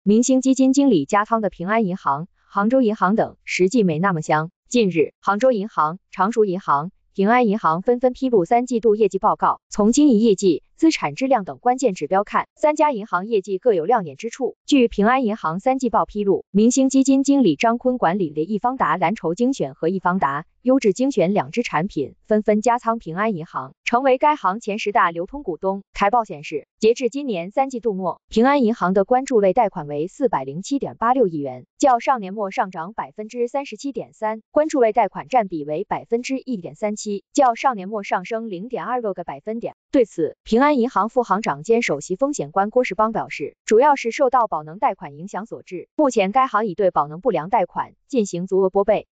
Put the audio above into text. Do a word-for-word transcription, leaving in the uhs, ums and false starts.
明星基金经理加仓的平安银行、杭州银行等实际没那么香。近日，杭州银行、常熟银行、平安银行纷纷披露三季度业绩报告。从经营业绩、资产质量等关键指标看，三家银行业绩各有亮眼之处。据平安银行三季报披露，明星基金经理张坤管理的易方达蓝筹精选和易方达优质精选两只产品纷纷加仓平安银行，成为该行前十大流通股东。财报显示，截至今年三季度末，平安银行的关注类贷款为 四百零七点八六亿元，较上年末上涨 百分之三十七点三， 关注类贷款占比为 百分之一点三七， 较上年末上升 零点二六个百分点。对此，平安银行副行长兼首席风险官郭世邦表示，主要是受到保能贷款影响所致，目前该行已对保能不良贷款进行足额拨备。